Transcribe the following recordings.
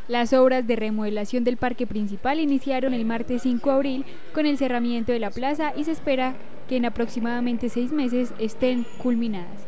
Las obras de remodelación del parque principal iniciaron el martes 5 de abril con el cerramiento de la plaza y se espera que en aproximadamente 6 meses estén culminadas.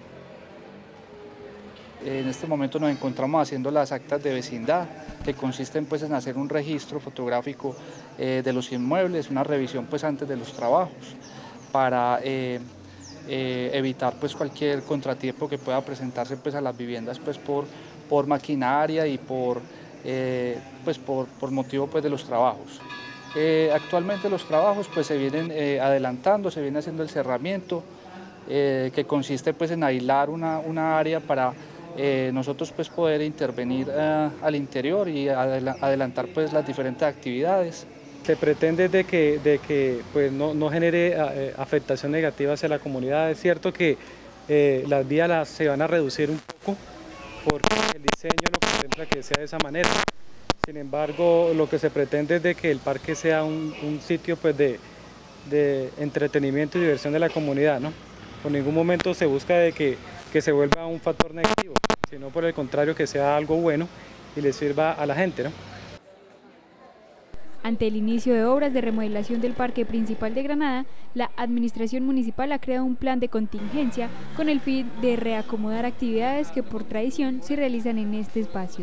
En este momento nos encontramos haciendo las actas de vecindad, que consisten pues en hacer un registro fotográfico de los inmuebles, una revisión pues antes de los trabajos, para evitar pues cualquier contratiempo que pueda presentarse pues a las viviendas pues por maquinaria y por motivo pues de los trabajos. Actualmente los trabajos pues se vienen adelantando, se viene haciendo el cerramiento, que consiste pues en aislar una área para nosotros pues poder intervenir al interior y adelantar pues las diferentes actividades. Se pretende de que pues no genere afectación negativa hacia la comunidad. Es cierto que las vías se van a reducir un poco porque el diseño lo contempla que sea de esa manera. Sin embargo, lo que se pretende es de que el parque sea un sitio pues de entretenimiento y diversión de la comunidad, ¿no? Por ningún momento se busca de que se vuelva un factor negativo, sino por el contrario que sea algo bueno y le sirva a la gente, ¿no? Ante el inicio de obras de remodelación del Parque Principal de Granada, la Administración Municipal ha creado un plan de contingencia con el fin de reacomodar actividades que por tradición se realizan en este espacio.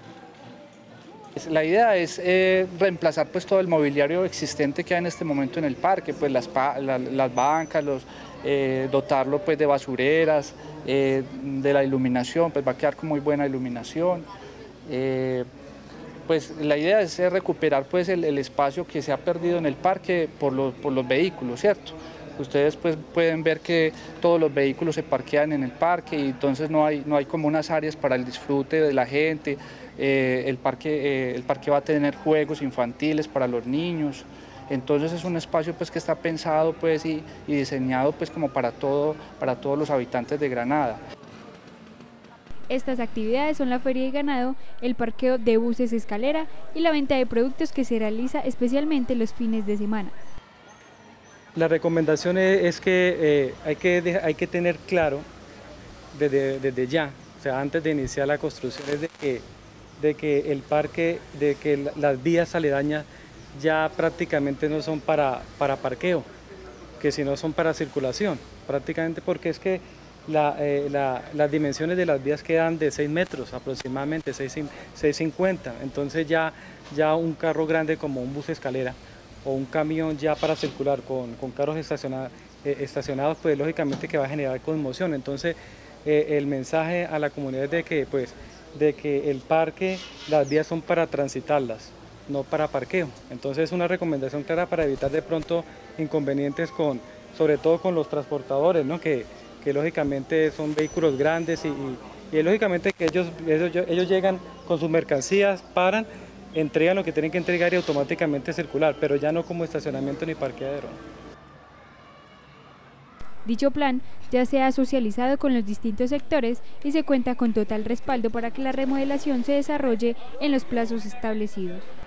La idea es reemplazar pues todo el mobiliario existente que hay en este momento en el parque, pues las bancas, dotarlo pues de basureras, de la iluminación, pues va a quedar con muy buena iluminación. Pues la idea es recuperar pues el espacio que se ha perdido en el parque por los vehículos, ¿cierto? Ustedes pues pueden ver que todos los vehículos se parquean en el parque y entonces no hay como unas áreas para el disfrute de la gente. El parque va a tener juegos infantiles para los niños. Entonces es un espacio pues que está pensado pues y diseñado pues como para todos los habitantes de Granada. Estas actividades son la feria de ganado, el parqueo de buses escalera y la venta de productos que se realiza especialmente los fines de semana. La recomendación es que hay que tener claro desde ya, o sea, antes de iniciar la construcción, es de que el parque, de que las vías aledañas ya prácticamente no son para parqueo, que si no son para circulación, prácticamente porque es que las dimensiones de las vías quedan de 6 metros aproximadamente, 6,50, entonces ya un carro grande como un bus escalera o un camión ya para circular con carros estacionados, pues lógicamente que va a generar conmoción. Entonces el mensaje a la comunidad es de que el parque, las vías son para transitarlas, no para parqueo. Entonces es una recomendación clara para evitar de pronto inconvenientes sobre todo con los transportadores, ¿no? que lógicamente son vehículos grandes y lógicamente que ellos llegan con sus mercancías, paran, entregan lo que tienen que entregar y automáticamente circular, pero ya no como estacionamiento ni parqueadero. Dicho plan ya se ha socializado con los distintos sectores y se cuenta con total respaldo para que la remodelación se desarrolle en los plazos establecidos.